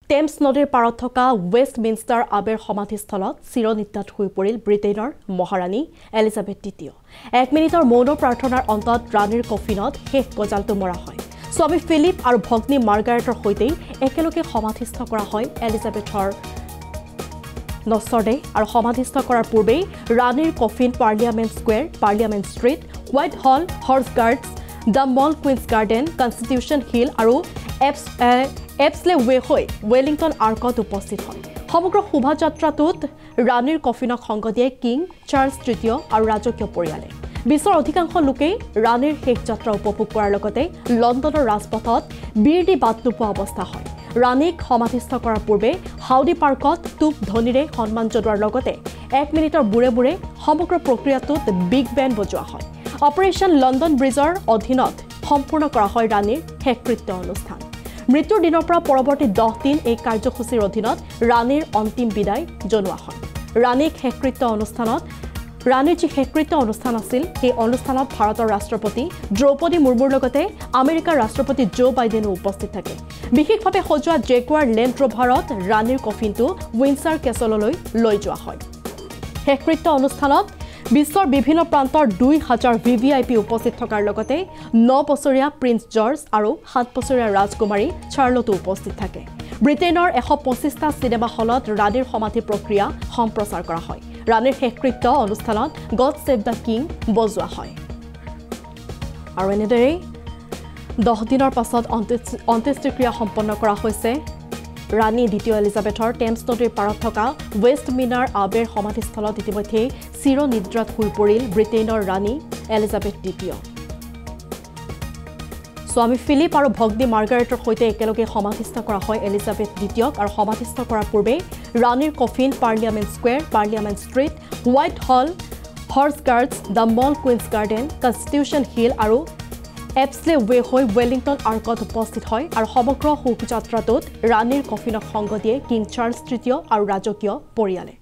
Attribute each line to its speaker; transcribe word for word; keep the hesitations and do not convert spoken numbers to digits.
Speaker 1: Thames নদীৰ পাৰত থকা ৱেষ্টমিনষ্টাৰ আবেৰ সমাধিস্থলত চিৰনিদ্ৰাত হৈ পৰিল ব্ৰিটেইনৰ মহাৰাণী এলিজাবেথ দ্বিতীয়। এক মিনিটৰ মৌন প্ৰাৰ্থনাৰ অন্তত ৰাণীৰ কফিনত শেষ গজালটো মৰা হয়। স্বামী ফিলিপ আৰু ভগ্নী মাৰ্গাৰেটৰ সৈতে একেলগে সমাধিস্থ কৰা হয় এলিজাবেথৰ নচৰডে আৰু সমাধিস্থ কৰাৰ পূৰ্বেই ৰাণীৰ coffin Parliament Square, Parliament Street, Whitehall, Horse Guards, the Mall Queen's Garden, Constitution Hill আৰু এপছ এপছলে ৱে হৈ ৱেলিংটন আৰ্কত উপস্থিত হয়। সমগ্ৰ শোভাযাত্ৰাটোত ৰাণীৰ কফিনক সংগ দিয়ে কিং চাৰ্লছ তৃতীয় আৰু ৰাজকীয় পৰিয়ালে। বিশ্বৰ অধিকাংশ লোকেই ৰাণীৰ শেষ যাত্ৰা উপভোগ কৰাৰ লগতে লণ্ডনৰ ৰাজপথত বীৰ দি বাট নোপোৱা অৱস্থা হয়। ৰাণীক সমাধিস্থ কৰাৰ পূৰ্বে হাউডি পাৰ্কত টুপ ধ্বনিৰে সন্মান জনোৱাৰ লগতে এক মিনিটৰ বুৰে বুৰে সমগ্ৰ প্ৰক্ৰিয়াটোত বিগ বেণ্ড বজোৱা হয়। অপাৰেশ্যন লণ্ডন ব্ৰিজৰ অধীনত সম্পূৰ্ণ কৰা হয় ৰাণীৰ শেষকৃত্য অনুষ্ঠান। মৃত্যুৰ দিনৰ পৰা পৰৱৰ্তী দহ দিন এই কাৰ্যসূচীৰ অধীনত ৰাণীৰ অন্তিম বিদায় জনোৱা হয়। ৰাণীক শেষকৃত্য অনুষ্ঠানত ৰাণীৰ যি শেষকৃত্য অনুষ্ঠান আছিল সেই অনুষ্ঠানত ভাৰতৰ ৰাষ্ট্ৰপতি দ্ৰৌপদী মুৰ্মুৰ লগতে আমেৰিকাৰ ৰাষ্ট্ৰপতি জো বাইডেনো উপস্থিত থাকে। বিশেষভাৱে সজোৱা জেগুৱাৰ লেণ্ড ৰ'ভাৰত ৰাণীৰ কফিনটো উইণ্ডছৰ কেছললৈ লৈ যোৱা হয়। শেষকৃত্য অনুষ্ঠানত বিশ্বৰ বিভিন্ন প্ৰান্তৰ দুই হাজাৰ ভি ভি আই পি উপস্থিত থকাৰ লগতে ন বছৰীয়া প্ৰিন্স জৰ্জ আৰু সাত বছৰীয়া ৰাজকুমাৰী চাৰ্লটো উপস্থিত থাকে। ব্ৰিটেইনৰ এশ পঁচিছটা চিনেমা হলত ৰাণীৰ সমাধি প্ৰক্ৰিয়া সম্প্ৰচাৰ কৰা হয়। ৰাণীৰ শেষকৃত্য অনুষ্ঠানত গড ছেভ দ্য কিং বজোৱা হয়। আৰু এনেদৰেই দহ দিনৰ পাছত অন্ত্যেষ্টিক্ৰিয়া সম্পন্ন কৰা হৈছে ৰাণী দ্বিতীয় এলিজাবেথৰ টেমছ নদীৰ পাৰত থকা ৱেষ্টমিনাৰ আবেৰ সমাধিস্থলত ইতিমধ্যে চিৰনিদ্ৰাত হৈ পৰিল ব্ৰিটেইনৰ ৰাণী এলিজাবেথ দ্বিতীয়। স্বামী ফিলিপ আৰু ভগ্নী মাৰ্গাৰেটৰ সৈতে একেলগে সমাধিস্থ কৰা হয় এলিজাবেথ দ্বিতীয়ক আৰু সমাধিস্থ কৰাৰ পূৰ্বে ৰাণীৰ coffin Parliament Square, Parliament Street, Whitehall, Horse Guards, the Mall Queen's Garden, Constitution Hill আৰু এপছলে ৱে হৈ ৱেলিংটন আৰ্কত উপস্থিত হয় আৰু সমগ্ৰ শোকযাত্ৰাটোত ৰাণীৰ কফিনক সংগ দিয়ে কিং চাৰ্লছ তৃতীয় আৰু ৰাজকীয় পৰিয়ালে।